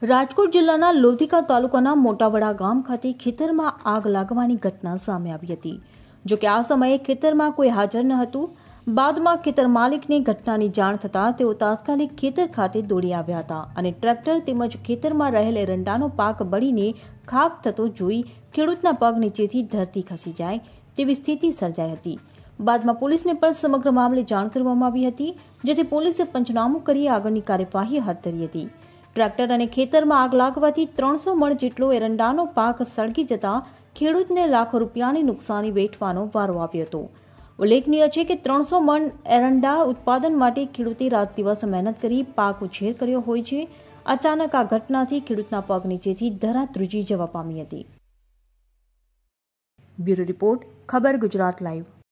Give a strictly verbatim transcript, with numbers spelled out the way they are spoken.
રાજકોટ જિલ્લાના લોધિકા તાલુકાના મોટાવડા ગામ ખાતે ખેતરમાં આગ લાગવાની ઘટના સામે આવી હતી। જો કે આ સમયે ખેતરમાં કોઈ હાજર ન હતું। બાદમાં ખેતર માલિકને ઘટનાની જાણ થતાં તેઓ તાત્કાલિક ખેતર ખાતે દોડી આવ્યા હતા અને ટ્રેક્ટર તેમજ ખેતરમાં રહેલ એરંડાનો પાક બળીને ખાક થતો જોઈ ખેડૂતના પગ નીચેથી ધરતી ખસી જાય તેવી સ્થિતિ સર્જાઈ હતી। બાદમાં પોલીસને પણ સમગ્ર મામલે જાણ કરવામાં આવી હતી, જેથી પોલીસે પંચનામું કરી આગળની કાર્યવાહી હાથ ધરી હતી। ટ્રેક્ટર અને ખેતરમાં આગ લાગવાથી ત્રણસો મણ જેટલો એરંડાનો પાક સળગી જતા ખેડૂતને લાખો રૂપિયાની નુકસાની વેઠવાનો વારો આવ્યો હતો। ઉલ્લેખનીય છે કે ત્રણસો મણ એરંડા ઉત્પાદન માટે ખેડૂતે રાત દિવસ મહેનત કરી પાક ઉછેર કર્યો હોય છે। અચાનક આ ઘટનાથી ખેડૂતના પગ નીચેથી ધરા ધ્રુજી જવા પામી હતી। બ્યુરો રિપોર્ટ, ખબર ગુજરાત લાઈવ।